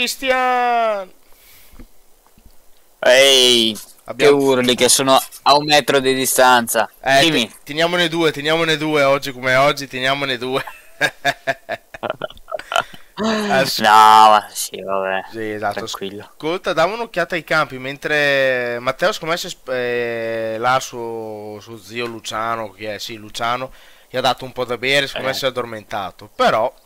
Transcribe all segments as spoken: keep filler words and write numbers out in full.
Christian! Ehi, Abbiamo... che urli che sono a un metro di distanza. Eh, Dimmi. te- teniamone due, teniamone due oggi come oggi, teniamone due. As- No, ma sì, vabbè. Sì, esatto. Tranquillo. Ascolta, davo un'occhiata ai campi mentre Matteo, secondo me, si è sp- eh, là suo, suo zio Luciano, che è, sì, Luciano, gli ha dato un po' da bere, secondo me Eh. si è addormentato. Però,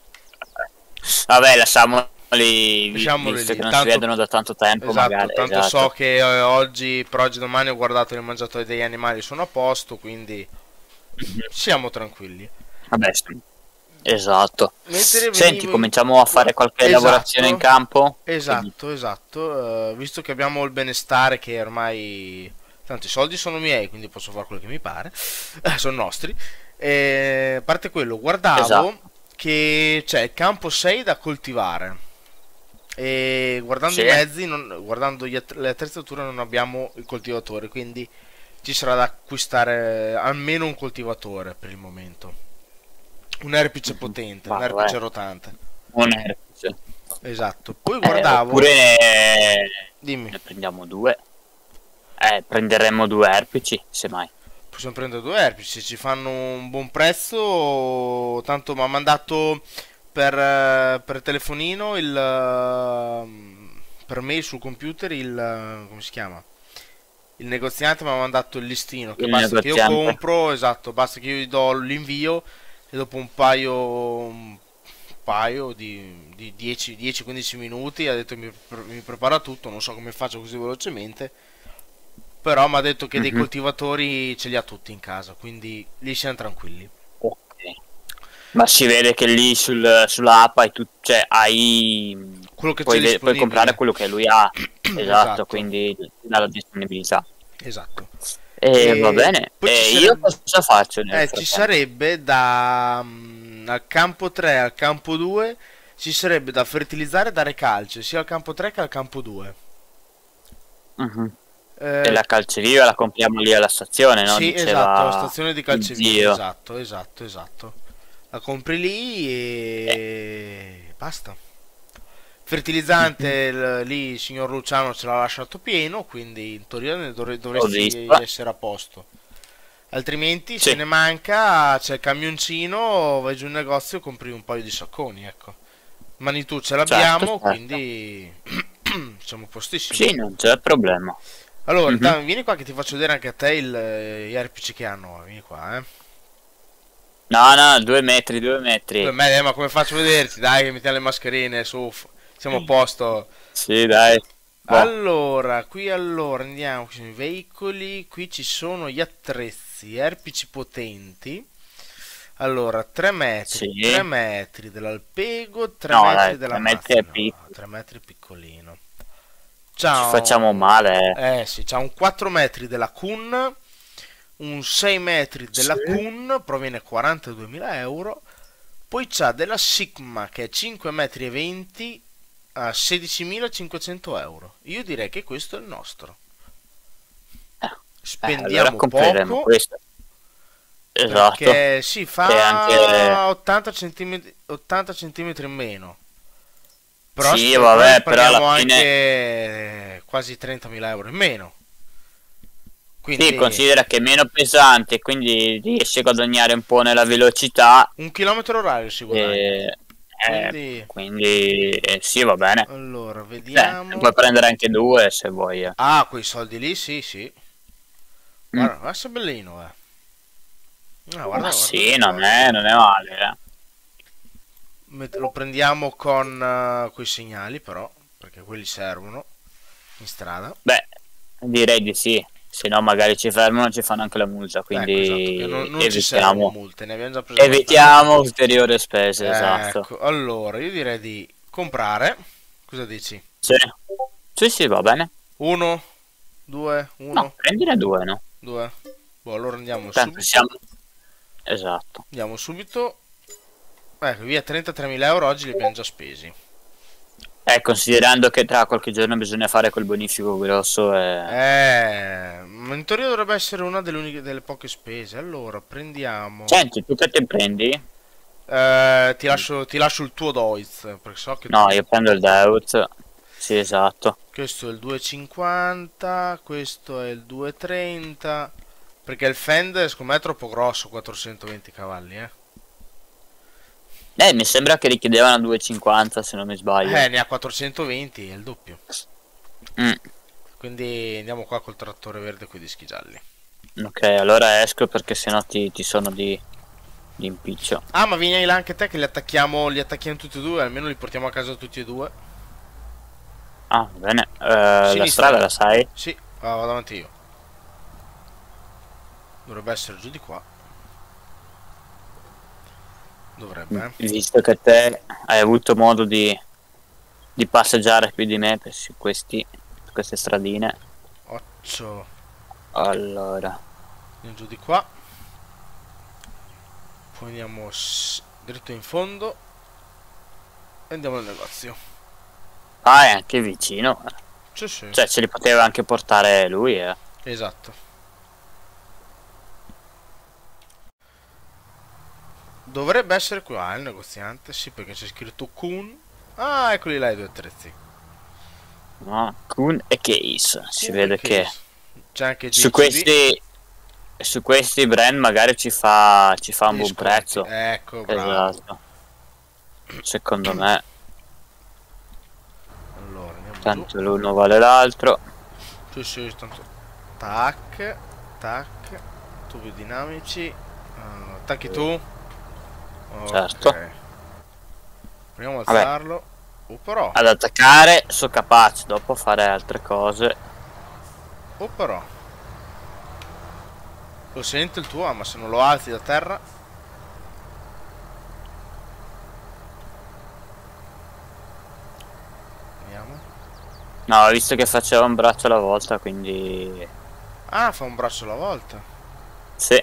Vabbè, lasciamoli, vi- lasciamoli visto lì. che non Tanto- si vedono da tanto tempo, esatto, magari. tanto Esatto. so che eh, oggi, per oggi domani ho guardato il mangiatoio degli animali, sono a posto, quindi siamo tranquilli. Vabbè, sì. Esatto. Mentre Senti, venivo in- cominciamo a fare qualche Esatto. lavorazione in campo? Esatto, esatto. eh, visto che abbiamo il benestare che ormai... Tanto i soldi sono miei, quindi posso fare quello che mi pare. Sono nostri. E, a parte quello, guardavo Esatto. che c'è il campo sei da coltivare. E guardando Sì. i mezzi, non- guardando gli att- le attrezzature, non abbiamo il coltivatore. Quindi ci sarà da acquistare almeno un coltivatore per il momento. Un erpice potente, un Vabbè. erpice rotante. Un erpice. Esatto. Poi Eh, guardavo... oppure ne... Dimmi. ne prendiamo due. Eh, prenderemmo due erpici, semmai. Possiamo prendere due erpici, ci fanno un buon prezzo. Tanto mi ha mandato per, eh, per telefonino il eh, per mail sul computer il eh, come si chiama? Il negoziante mi ha mandato il listino che Il basta che io negoziante. compro, esatto, basta che io gli do l'invio e dopo un paio un paio di, di dieci quindici minuti ha detto mi, mi prepara tutto, non so come faccio così velocemente. Però mi ha detto che dei Mhm. coltivatori ce li ha tutti in casa, quindi lì siamo tranquilli. Ok. Ma si vede che lì sul, sulla app hai tu, cioè hai Quello che puoi, c'è ve- puoi disponibile. comprare quello che lui ha. Esatto, Esatto. quindi ti dà la disponibilità. Esatto. E, E va bene. poi E ci io sarebbe- cosa faccio nel Eh, ci frattempo? sarebbe da mm, al campo tre al campo due ci sarebbe da fertilizzare e dare calce sia al campo tre che al campo due. Mhm. Eh, E la calceviva la compriamo lì alla stazione, no? sì, Diceva esatto, la stazione di il calcevia, zio. esatto, esatto, esatto. La compri lì Eh, e basta. Fertilizzante il- lì il signor Luciano ce l'ha lasciato pieno, quindi in teoria ne dovre- Ho dovresti visto. essere a posto. Altrimenti Sì. se ne manca, c'è il camioncino, vai giù in negozio e compri un paio di sacconi, ecco. Manitou ce l'abbiamo, Certo, certo. quindi siamo postissimi. Sì, non c'è problema. Allora, Mhm. intanto, vieni qua che ti faccio vedere anche a te il, eh, gli erpici che hanno. Vieni qua, eh. No, no, due metri, due metri. Beh, ma ma come faccio a vederti? Dai, che mettiamo le mascherine, su, f- siamo a posto. Sì, dai. Boh. Allora, qui allora andiamo sui veicoli, qui ci sono gli attrezzi, erpici potenti. Allora, tre metri, Sì. tre metri dell'alpego, tre No, metri dai, della tre metri è macchina. piccolo. tre metri piccolino. Ci Ciao. facciamo male. eh. Eh sì, c'ha un quattro metri della Kun, un sei metri della Sì. Kun, proviene quarantaduemila euro. Poi c'ha della Sigma che è cinque metri e venti a sedicimilacinquecento euro. Io direi che questo è il nostro. Eh, allora Spendiamo compreremo poco questo. Esatto. perché si fa E anche- ottanta centimetri, ottanta centimetri in meno. Però Sì, sp- vabbè, poi però alla paghiamo fine- anche quasi trentamila euro in meno. Quindi Sì, considera che è meno pesante, quindi riesci a guadagnare un po' nella velocità. un chilometro orario si guadagna. E, eh, Quindi- quindi eh, sì, va bene. Allora, Eh, vediamo. puoi prendere anche due se vuoi. eh. Ah, quei soldi lì, sì, sì. Mm. Guarda, guarda se è bellino, eh. Ah, guarda, Ma guarda, sì, guarda. non è, non è male. eh. Met- Lo prendiamo con uh, quei segnali, però, perché quelli servono in strada. Beh, direi di sì. Se no, magari ci fermano e ci fanno anche la multa. Quindi Ecco, esatto, che non, non ci servono evitiamo, multe, ne abbiamo già preso evitiamo ulteriori spese. abbastanza. Esatto. Ecco, allora, io direi di comprare. Cosa dici? Sì. Sì, sì, va bene. Uno, due, No, uno, prendine due, no? due. Boh, allora andiamo Tanto subito. siamo. Esatto. Andiamo subito. Ecco, via trentatremila euro oggi li abbiamo già spesi. Eh, considerando che tra qualche giorno bisogna fare quel bonifico grosso e... Eh, ma in teoria dovrebbe essere una delle uniche delle poche spese. Allora, prendiamo. Senti, tu che te prendi? Eh, ti lascio, ti lascio il tuo Deutz, perché so che No, tu... io prendo il Deutz. Sì, esatto. Questo è il due e cinquanta, questo è il due e trenta, perché il Fender secondo me è troppo grosso, quattrocentoventi cavalli, eh. Eh, mi sembra che richiedevano due e cinquanta se non mi sbaglio. Eh, ne ha quattrocentoventi, è il doppio. Mm. Quindi andiamo qua col trattore verde con i dischi gialli. Ok, allora esco perché sennò ti, ti sono di, di impiccio. Ah, ma vieni là anche te che li attacchiamo, li attacchiamo tutti e due, almeno li portiamo a casa tutti e due. Ah, va bene. Eh, la Sinistra. strada la sai? Sì, ah, vado avanti io. Dovrebbe essere giù di qua. Dovrebbe, eh. Visto che te hai avuto modo di, di passeggiare più di me per su questi, su queste stradine. Occhio. Allora, Andiamo giù di qua. Poi andiamo dritto in fondo. E andiamo al negozio. ah, è anche vicino. Sì, sì. Cioè, ce li poteva anche portare lui, eh. Esatto. Dovrebbe essere qua il negoziante. Sì, perché c'è scritto Kun. Ah, eccoli là i due attrezzi. No? Kun e Case. Si Kun vede e che case. C'è anche su J C B. questi, su questi brand magari ci fa, ci fa un Gli buon sconti. prezzo. Ecco, bravo. Esatto. Secondo me, Allora, andiamo giù. tanto l'uno vale l'altro. Sì, sì, tanto. Tac, tac. Tubi dinamici. Uh, attacchi tu. Ok. Certo. Proviamo a Vabbè. alzarlo. Oh, però. Ad attaccare sono capace, dopo fare altre cose. Oh, però. Lo sento il tuo, ma se non lo alzi da terra. Vediamo. No, ho visto che faceva un braccio alla volta, quindi Ah, fa un braccio alla volta. sì.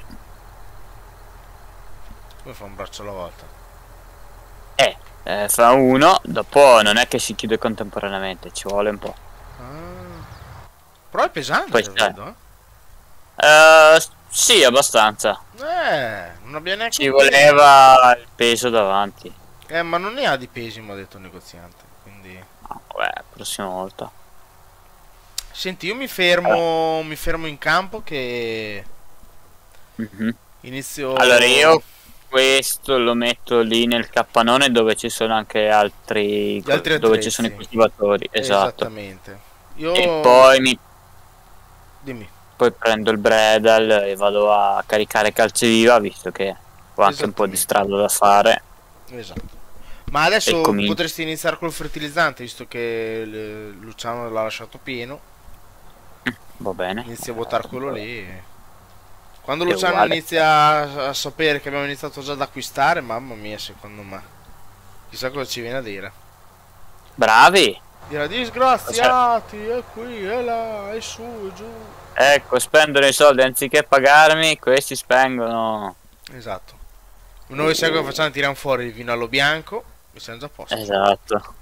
Come fa un braccio alla volta? Eh, eh, fa uno, dopo non è che si chiude contemporaneamente, ci vuole un po'. Ah. Però è pesante, Poi lo c'è. vedo, eh. Eh, sì, abbastanza. Eh, non abbia neanche Ci un peso. voleva il peso davanti. Eh, ma non ne ha di pesi, mi ha detto il negoziante. Quindi. No, vabbè, prossima volta. Senti, io mi fermo. Mi fermo in campo che. Mhm. Inizio. Allora io questo lo metto lì nel capannone dove ci sono anche altri, Gli altri dove ci sono i attrezzi. coltivatori, esatto. Esattamente. Io. E poi mi Dimmi. poi prendo il Bredal e vado a caricare calceviva, visto che ho anche un po' di Esattamente. strada da fare. Esatto. Ma E adesso comincio. potresti iniziare col fertilizzante, visto che eh, Luciano l'ha lasciato pieno. Va bene. Inizi a votare quello lì. e- Quando È Luciano uguale. inizia a, a sapere che abbiamo iniziato già ad acquistare, mamma mia, secondo me. Chissà cosa ci viene a dire. Bravi! Dirà disgraziati, è qui, è là, è su, è giù. Ecco, spendono i soldi anziché pagarmi, questi spengono. Esatto. Noi sai cosa facciamo? Tiriamo fuori il vino allo bianco e siamo già a posto. Esatto.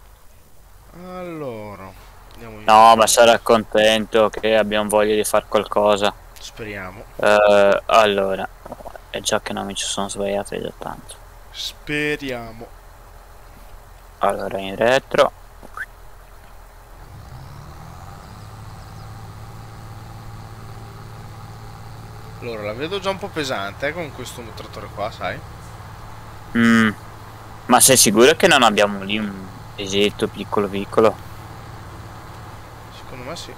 Allora, andiamo via. No, ma sarà contento che abbiamo voglia di fare qualcosa. Speriamo. Eh, allora, è già che non mi ci sono sbagliato è già tanto. Speriamo. Allora, in retro. Allora, la vedo già un po' pesante eh, con questo trattore qua, sai? Mm, ma sei sicuro che non abbiamo lì un pesetto piccolo piccolo? Secondo me sì.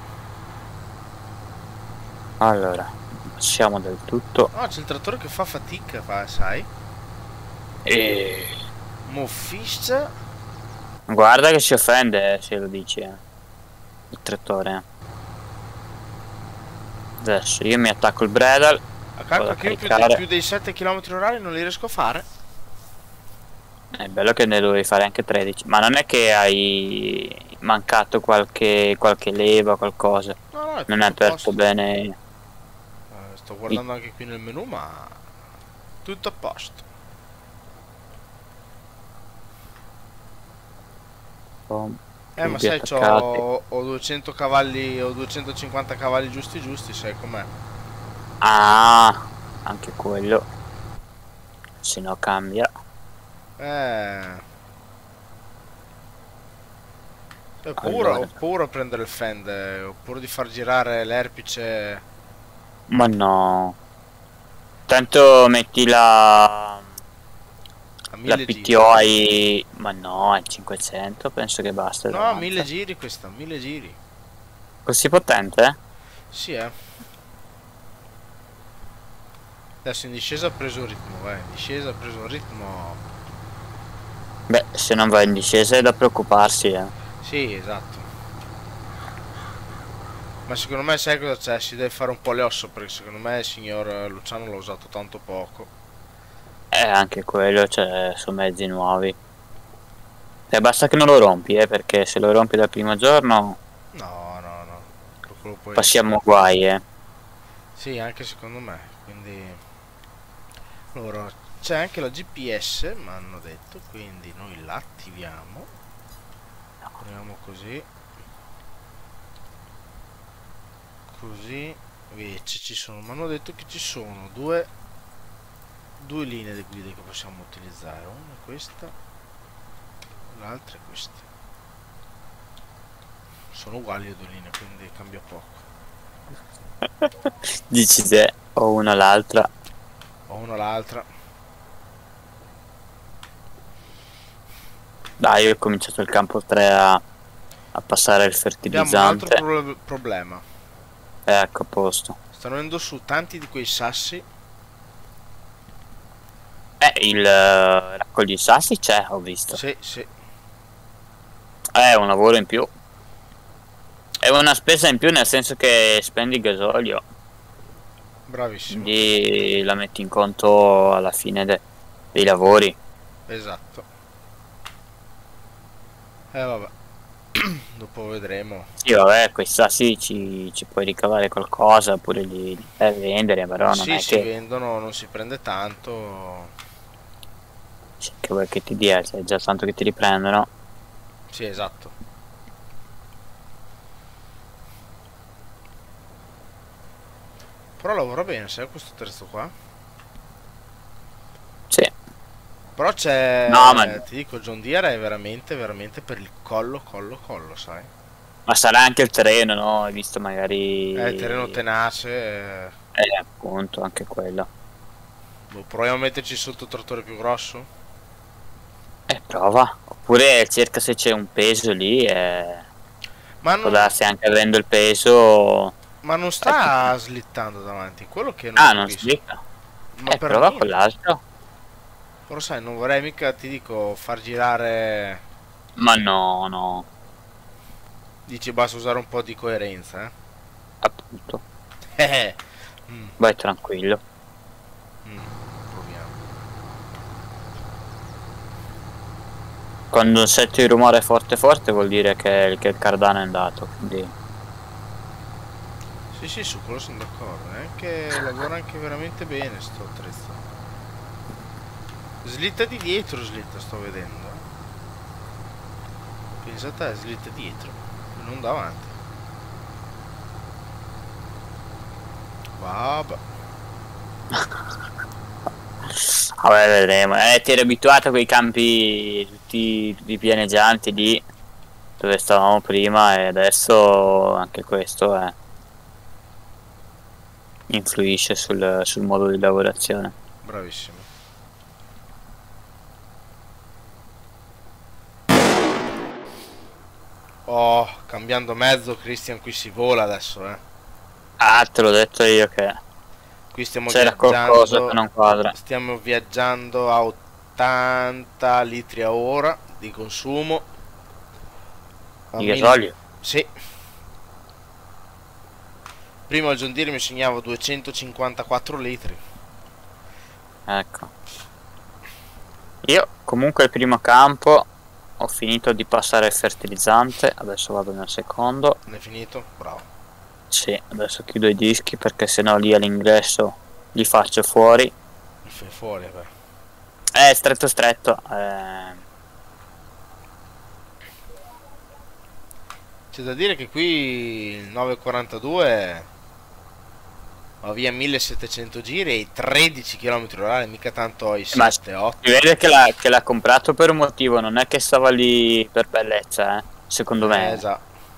Allora, passiamo del tutto. Ah, c'è il trattore che fa fatica, fa, sai? E Moffish. guarda che si offende eh, se lo dici, eh. Il trattore. Adesso io mi attacco il Bredal. A calcolo che io più, de- più dei sette chilometri orari non li riesco a fare. È bello che ne dovevi fare anche tredici. Ma non è che hai mancato qualche, qualche leva, qualcosa. No, no, è Non tutto è a aperto posto. bene. Eh, sto guardando anche qui nel menu, ma tutto a posto. Eh, ma sai, c'ho, ho duecento cavalli, ho duecentocinquanta cavalli giusti giusti, sai com'è? Ah, anche quello. Se no cambia. Eh, ho paura, ho Allora, paura a prendere il fend, eh, ho paura di far girare l'erpice ma no. Tanto metti la, a la mille giri. P T O ai... Ma no, ai cinquecento penso che basta e No, a mille avanza. giri questa, mille giri. Così potente? Sì, eh. Adesso in discesa ha preso il ritmo, eh. In discesa ha preso il ritmo. Beh, se non va in discesa è da preoccuparsi, eh. Sì, esatto. Ma secondo me sai cosa c'è? Si deve fare un po' le ossa perché secondo me il signor Luciano l'ha usato tanto poco. Eh, anche quello, cioè, sono mezzi nuovi. Eh, basta che non lo rompi, eh, perché se lo rompi dal primo giorno No, no, no. Quello poi... passiamo guai, eh. Sì, anche secondo me. Quindi... Allora, c'è anche la G P S, mi hanno detto, quindi noi la attiviamo. Proviamo così. Così. Invece ci sono, mi hanno detto che ci sono due, due linee di guida che possiamo utilizzare. Una è questa, l'altra è questa. Sono uguali le due linee, quindi cambia poco. Dici te, o una o l'altra. O una o l'altra. Dai, io ho cominciato il campo tre a, a passare il Abbiamo un altro fertilizzante. pro- problema. Ecco, a posto. Stanno venendo su tanti di quei sassi. Eh, il eh, raccogli sassi c'è, ho visto. Sì, sì. È un lavoro in più. È una spesa in più nel senso che spendi gasolio. Bravissimo. Quindi la metti in conto alla fine de- dei lavori. Esatto. Eh vabbè. Dopo vedremo. Sì, vabbè, quei sassi ci, ci puoi ricavare qualcosa oppure li, li fai vendere, però non Sì, è si che, vendono, non si prende tanto. cioè, che vuoi che ti dia, c'è già tanto che ti riprendono. Sì, esatto. Però lavora bene, sai, questo terzo qua. Sì. Però No, ma, c'è, ti dico, John Deere è veramente, veramente per il collo, collo, collo, sai. ma sarà anche il terreno, no? Hai visto È terreno magari... tenace. Eh, Eh, appunto, anche quello. boh, proviamo a metterci sotto il trattore più grosso. Eh, prova. Oppure cerca se c'è un peso lì e Ma può non, darsi anche avendo il peso... ma non Eh, ti- sta slittando davanti, quello che non Ah, non capisco. slicca. Ma Eh, per prova con niente. l'altro. Però sai, non vorrei mica, ti dico, far girare. Ma no, no, Dici basta usare un po' di coerenza, eh. appunto. Eh, mm, Vai tranquillo. mm, proviamo. Quando senti il rumore forte forte vuol dire che, che il cardano è andato, quindi... Sì, sì, su quello sono d'accordo. È anche, lavora anche veramente bene sto attrezzo. Slitta di dietro, slitta, sto vedendo. Pensa a te, slitta dietro, non davanti. Vabbè. Vabbè, vedremo. Eh, ti eri abituato a quei campi tutti, tutti pianeggianti lì dove stavamo prima e adesso anche questo eh, influisce sul, sul modo di lavorazione. Bravissimo. Oh, cambiando mezzo, Christian, qui si vola adesso, eh. Ah, te l'ho detto io che Qui stiamo c'era qualcosa che viaggiando, non quadra. stiamo viaggiando a ottanta litri a ora di consumo. A Di mille... gasolio? Sì. Prima il John Deere mi segnava duecentocinquantaquattro litri. Ecco. Io comunque il primo campo ho finito di passare il fertilizzante, adesso vado nel secondo. Non è finito? Bravo. Sì, adesso chiudo i dischi perché sennò lì all'ingresso li faccio fuori. Mi fai fuori, vabbè. Eh, stretto stretto. Eh, C'è da dire che qui il nove quarantadue va via millesettecento giri e tredici chilometri orari, mica tanto i Ma sette otto. si vede che l'ha, che l'ha comprato per un motivo, non è che stava lì per bellezza, eh, secondo me. Eh, già.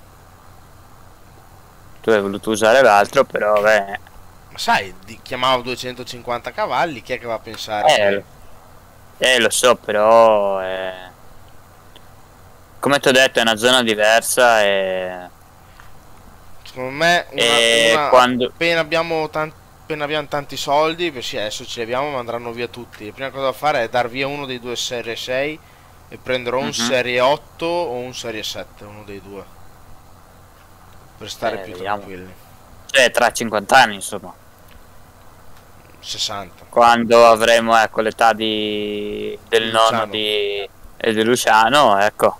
Tu hai voluto usare l'altro, però beh. Ma sai, di- chiamavo duecentocinquanta cavalli, chi è che va a pensare? Eh, eh lo so, però eh, come ti ho detto è una zona diversa e, Secondo me, una, e una- quando appena abbiamo tanti appena abbiamo tanti soldi, perché sì, adesso ce li abbiamo, ma andranno via tutti. La prima cosa da fare è dar via uno dei due Serie sei e prendere o un Mhm. Serie otto o un Serie sette, uno dei due. Per stare Eh, più vediamo. tranquilli. cioè tra cinquanta anni insomma, sessanta. quando avremo ecco l'età di del Di nonno Luciano. di, e di Luciano, ecco.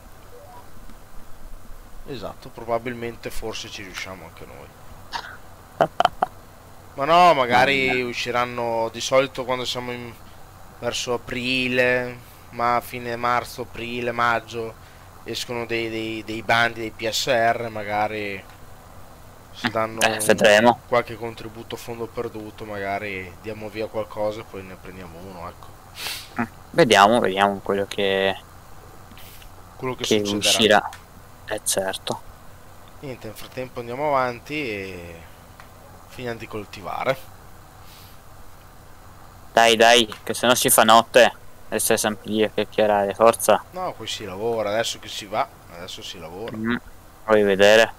Esatto, probabilmente forse ci riusciamo anche noi. Ma no, magari usciranno di solito quando siamo in- verso aprile, ma a fine marzo, aprile, maggio, escono dei, dei- dei bandi dei P S R, magari si danno Eh, vedremo. qualche contributo a fondo perduto, magari diamo via qualcosa e poi ne prendiamo uno, ecco. Vediamo, vediamo quello che, Quello che, che succederà. uscirà. Eh certo. Niente, nel frattempo andiamo avanti e finiamo di coltivare. Dai dai, che se no si fa notte e stai sempre lì a chiacchierare, forza. No, poi si lavora, adesso che si va, adesso si lavora. Mm, Vuoi vedere?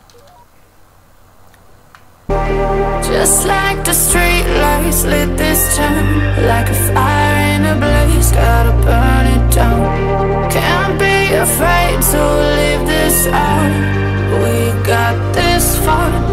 Just like the street lights lit this town, like a fire in a blaze, gotta burn it down. Can't be afraid to leave this out. We got this far.